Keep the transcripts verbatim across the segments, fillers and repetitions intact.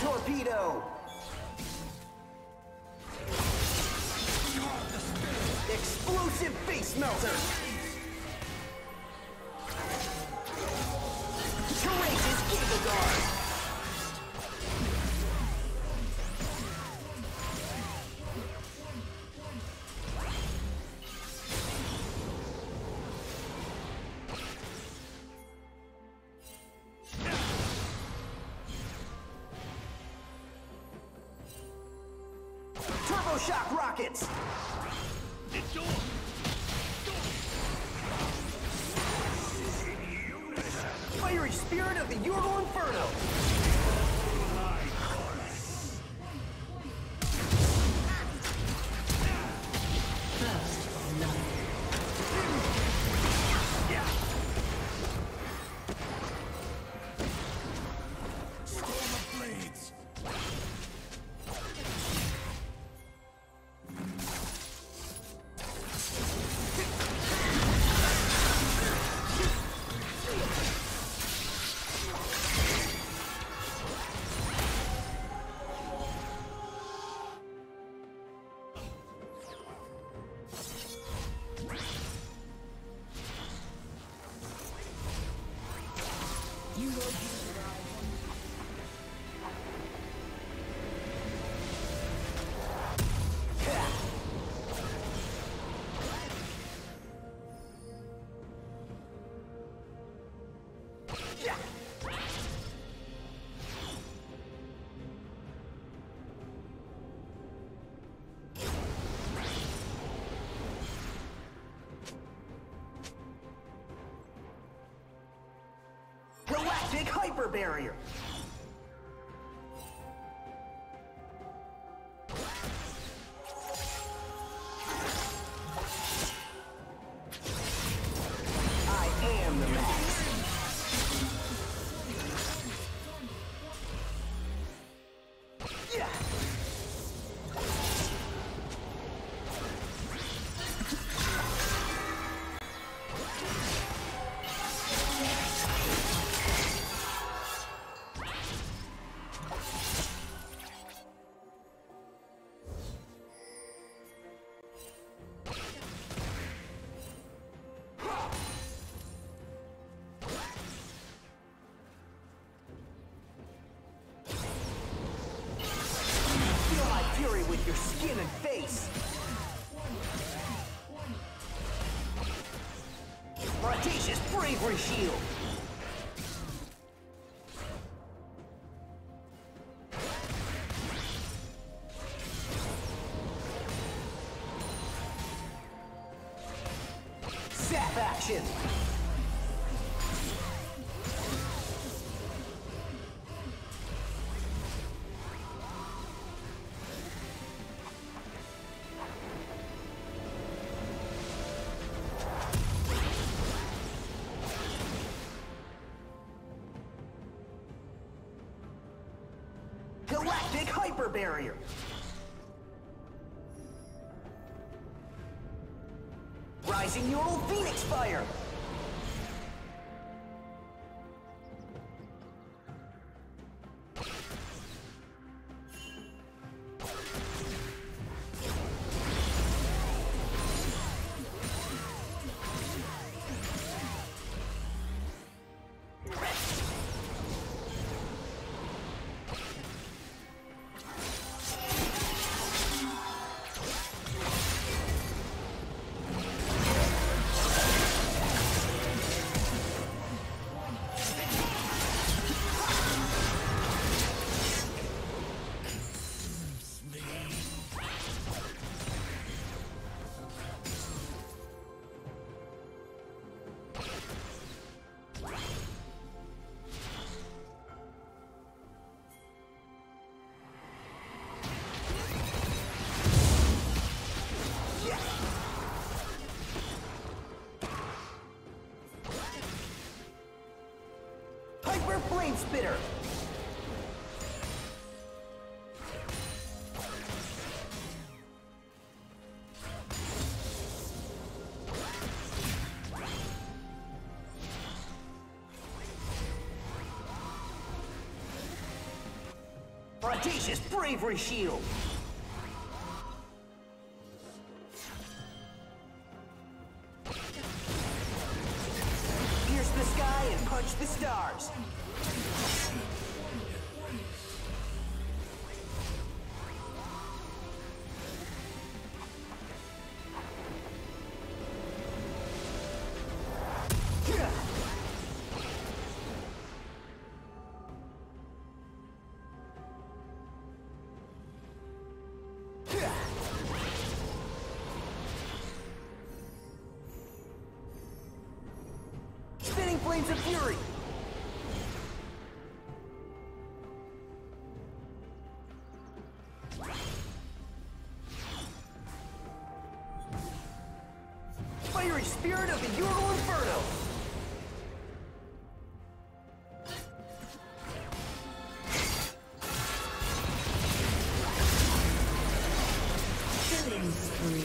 torpedo! Explosive face melter! Courageous Giga Guard! Turbo shock rockets! Fiery spirit of the Yone Inferno! Galactic Hyper Barrier! I am the Max! Yeah! With your skin and face! Audacious Bravery Shield! Zap action! Galactic Hyper Barrier! Rising Neural Phoenix Fire! Flame Spitter! Audacious bravery shield. Pierce the sky and punch the stars. Spinning flames of fury. Fiery spirit of the Euro Inferno. Killing spree.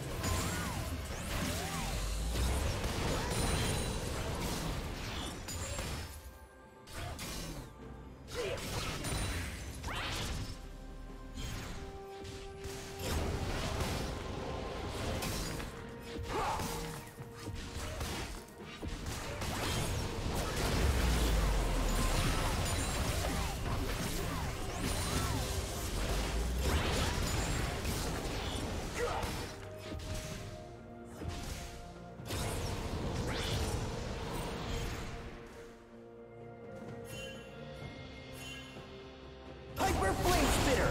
Hyper Flame Spitter!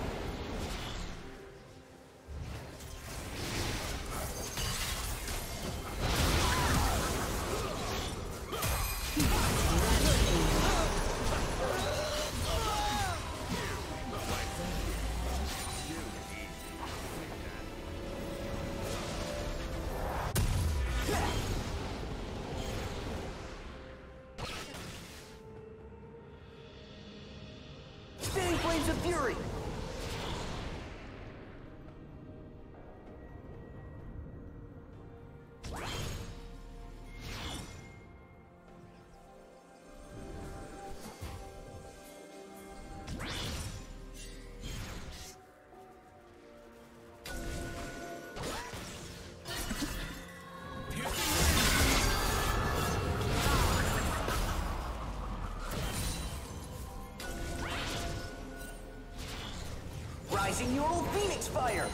Spinning Flames of Fury! Rising Yone Phoenix Fire!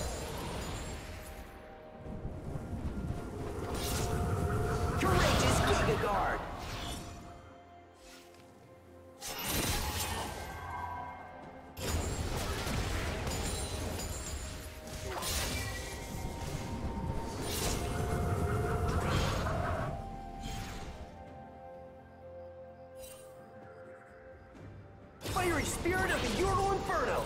Courageous Giga Guard! Fiery Spirit of the Euro Inferno!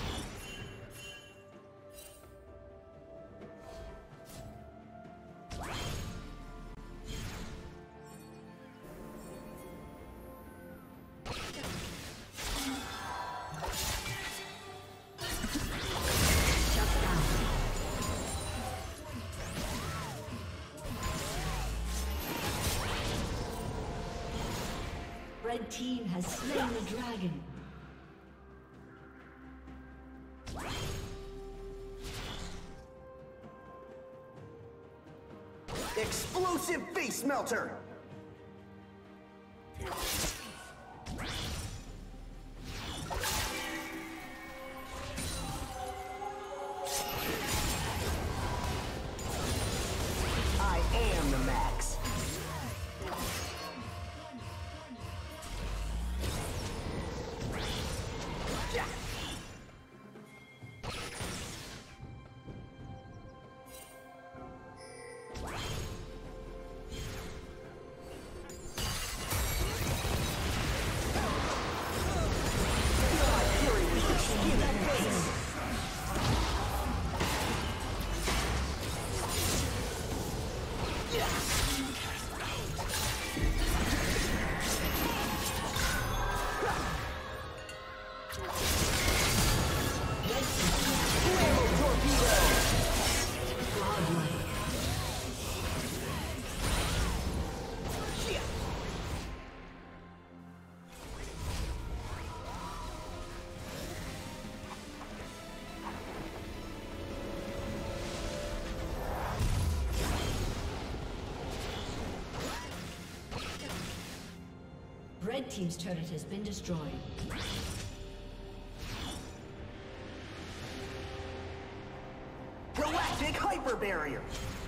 Red team has slain the dragon. Explosive Face Melter! I am the max. Yeah. Red team's turret has been destroyed. Galactic Hyper Barrier!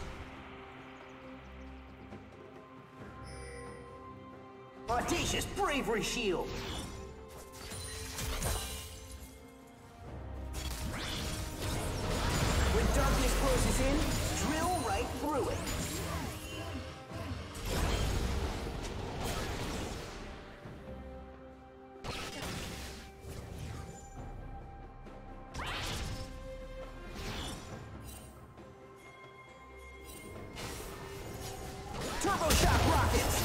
Audacious Bravery Shield! When darkness closes in, drill right through it. Turbo Shock Rockets!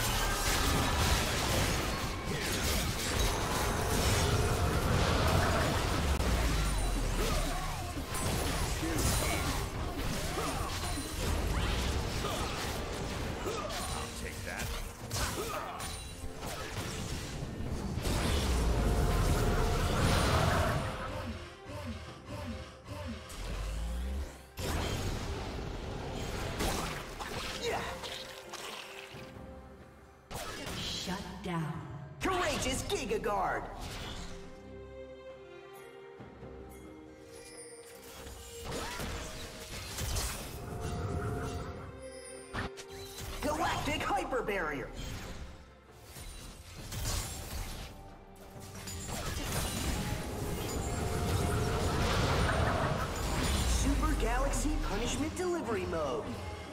Down. Courageous Giga Guard! Galactic Hyper Barrier! Super Galaxy Punishment Delivery Mode!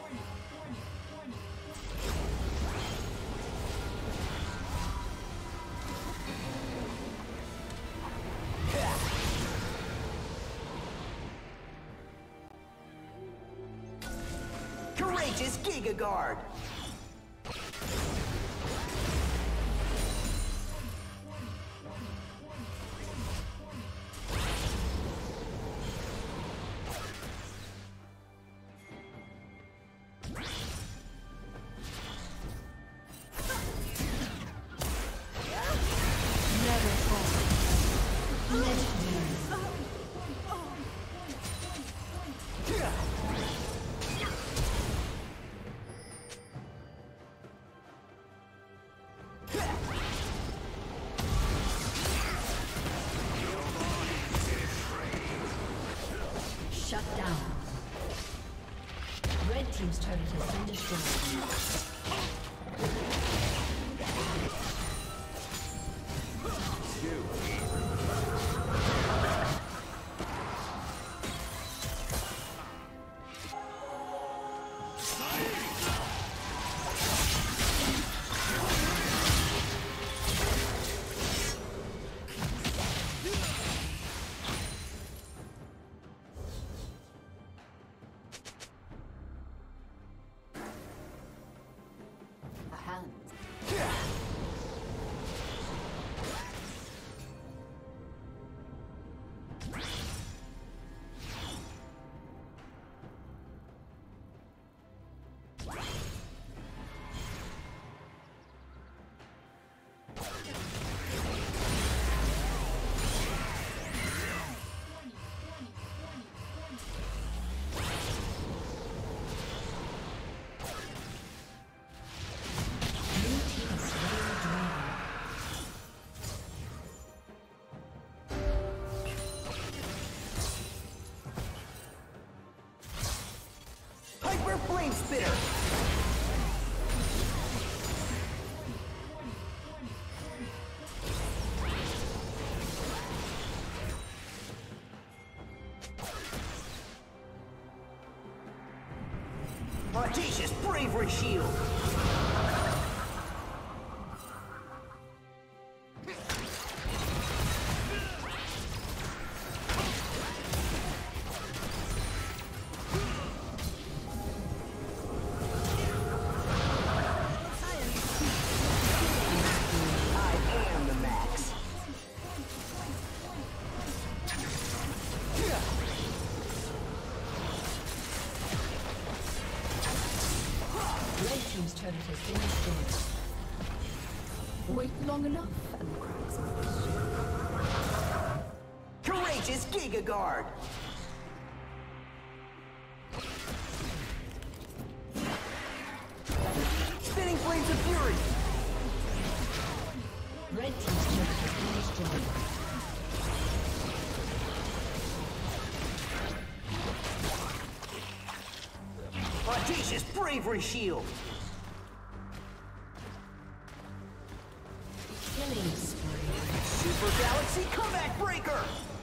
Courageous Giga Guard! Never fall. Legendary. Shut down. Red team's turret has been destroyed. Flame Spitter! Audacious Bravery Shield! Team's turret has been destroyed. Wait long enough and the cracks will Courageous Giga Guard! Spinning Flames of Fury! Red team's turret has been destroyed. Audacious bravery shield. Killing spree. Super Galaxy comeback breaker.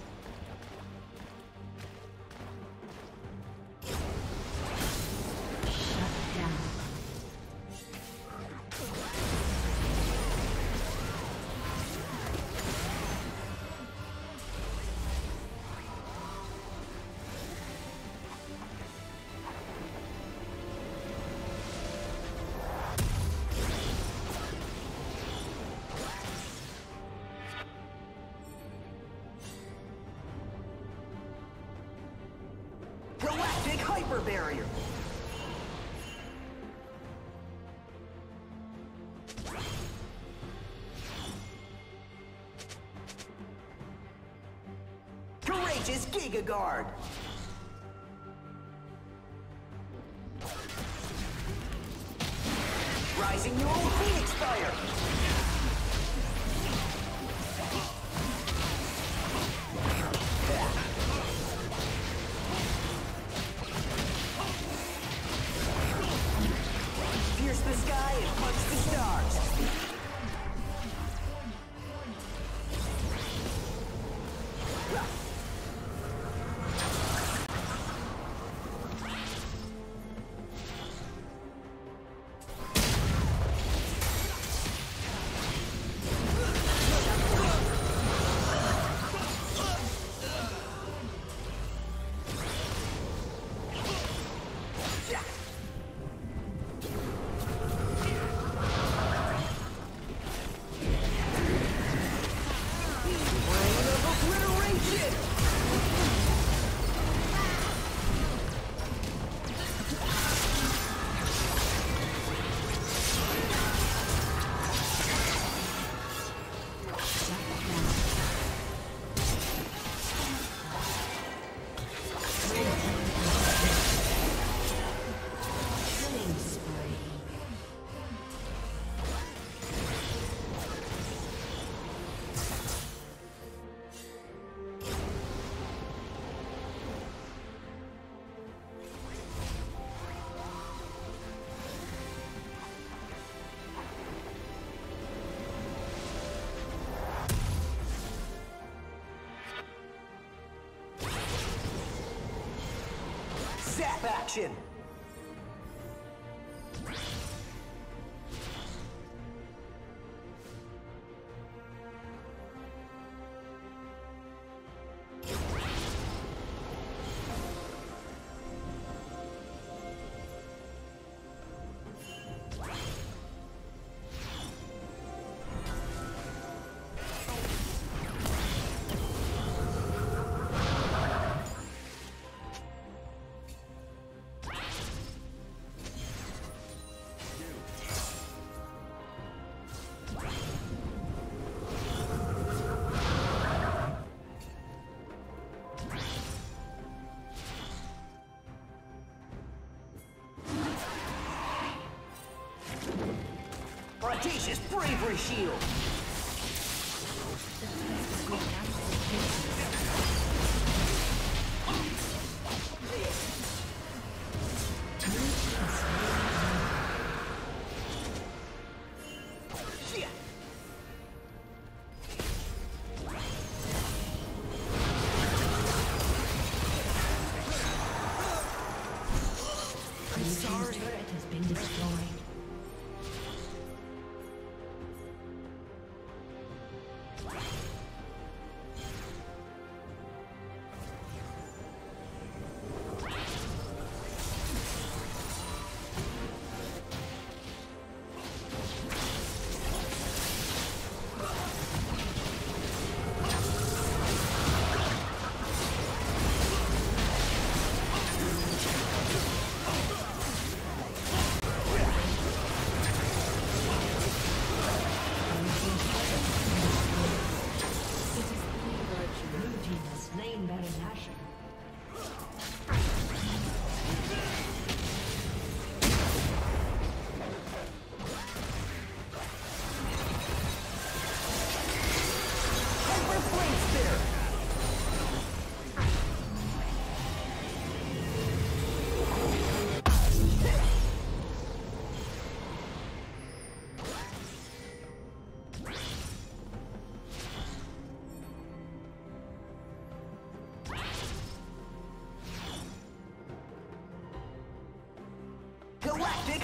Galactic hyper barrier. Courageous Giga Guard. Rising Neural Phoenix Fire. Pierce the sky and punch the stars. Zap action! Audacious bravery shield. Sorry. Turret has been destroyed.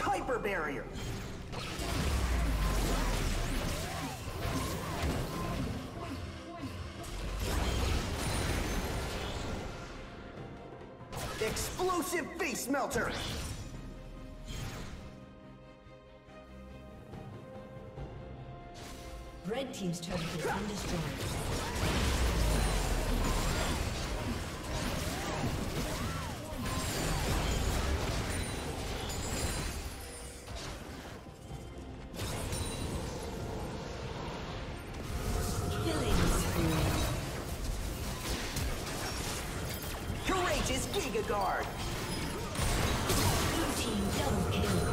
hyper barrier. Explosive face melter. Red team's turret has been destroyed. Giga Guard. Blue team double kill.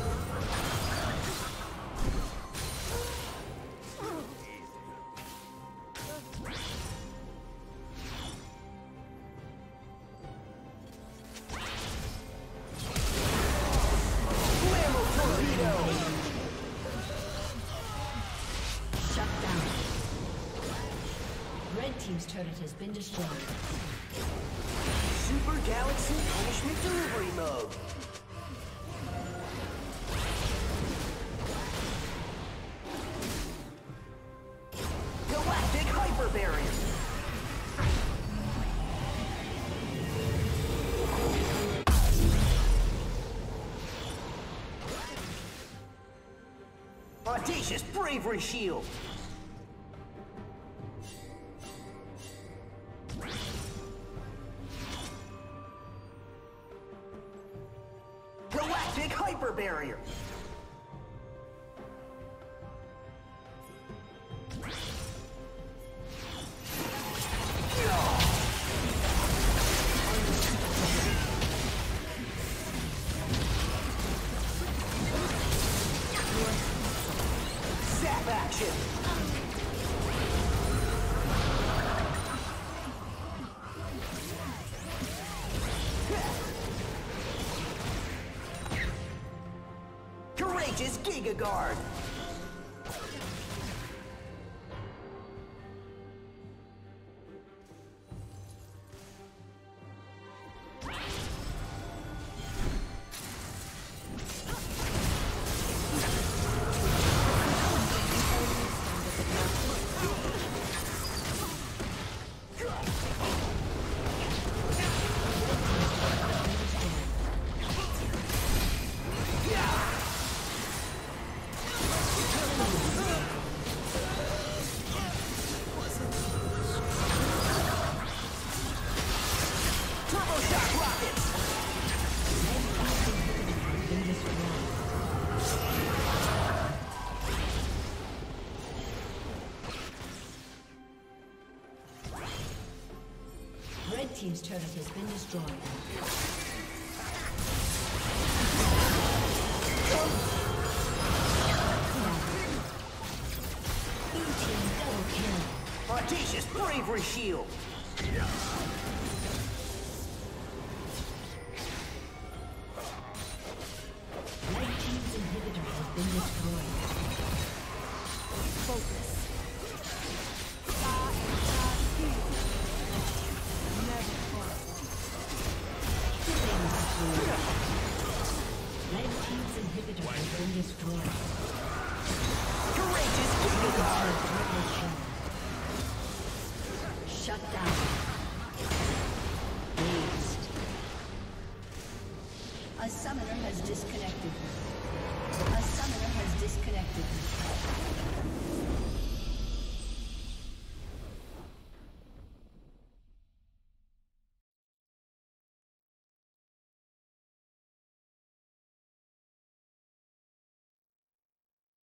Flammo torpedo. Shut down. Red team's turret has been destroyed. Super Galaxy Punishment Delivery Mode. Galactic Hyper Barrier. Audacious Bravery Shield. Galactic Hyper Barrier. Zap action. Courageous Giga Guard. Red team's turret has been destroyed. Blue team double kill. Audacious Bravery Shield. Red team's inhibitor has been destroyed. Focus. Red team's inhibitor has been destroyed. Courageous Giga Guard. Shut down. Waste. A summoner has disconnected. A summoner has disconnected.